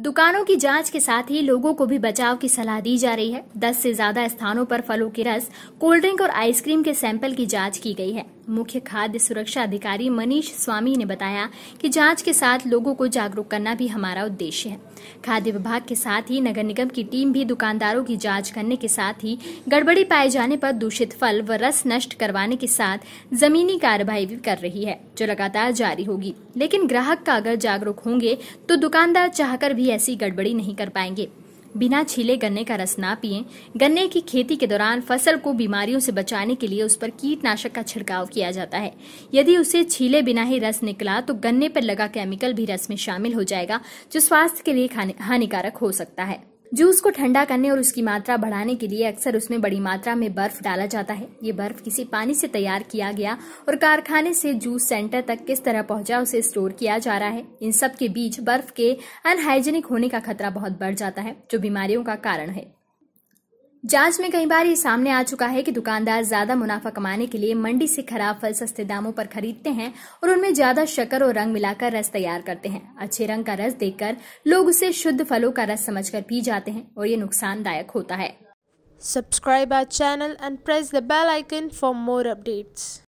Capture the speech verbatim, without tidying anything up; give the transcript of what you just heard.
दुकानों की जांच के साथ ही लोगों को भी बचाव की सलाह दी जा रही है। दस से ज्यादा स्थानों पर फलों के रस, कोल्ड ड्रिंक और आइसक्रीम के सैंपल की जांच की गई है। मुख्य खाद्य सुरक्षा अधिकारी मनीष स्वामी ने बताया कि जांच के साथ लोगों को जागरूक करना भी हमारा उद्देश्य है। खाद्य विभाग के साथ ही नगर निगम की टीम भी दुकानदारों की जांच करने के साथ ही गड़बड़ी पाए जाने पर दूषित फल व रस नष्ट करवाने के साथ जमीनी कार्रवाई भी कर रही है, जो लगातार जारी होगी। लेकिन ग्राहक का अगर जागरूक होंगे तो दुकानदार चाहकर भी ऐसी गड़बड़ी नहीं कर पाएंगे। बिना छीले गन्ने का रस ना पिएं। गन्ने की खेती के दौरान फसल को बीमारियों से बचाने के लिए उस पर कीटनाशक का छिड़काव किया जाता है। यदि उसे छीले बिना ही रस निकला तो गन्ने पर लगा केमिकल भी रस में शामिल हो जाएगा, जो स्वास्थ्य के लिए हानिकारक हो सकता है। जूस को ठंडा करने और उसकी मात्रा बढ़ाने के लिए अक्सर उसमें बड़ी मात्रा में बर्फ डाला जाता है। ये बर्फ किसी पानी से तैयार किया गया और कारखाने से जूस सेंटर तक किस तरह पहुंचा उसे स्टोर किया जा रहा है। इन सब के बीच बर्फ के अनहाइजीनिक होने का खतरा बहुत बढ़ जाता है, जो बीमारियों का कारण है। जांच में कई बार ये सामने आ चुका है कि दुकानदार ज्यादा मुनाफा कमाने के लिए मंडी से खराब फल सस्ते दामों पर खरीदते हैं और उनमें ज्यादा शक्कर और रंग मिलाकर रस तैयार करते हैं। अच्छे रंग का रस देखकर लोग उसे शुद्ध फलों का रस समझकर पी जाते हैं और ये नुकसानदायक होता है। Subscribe our channel and press the bell icon for more updates.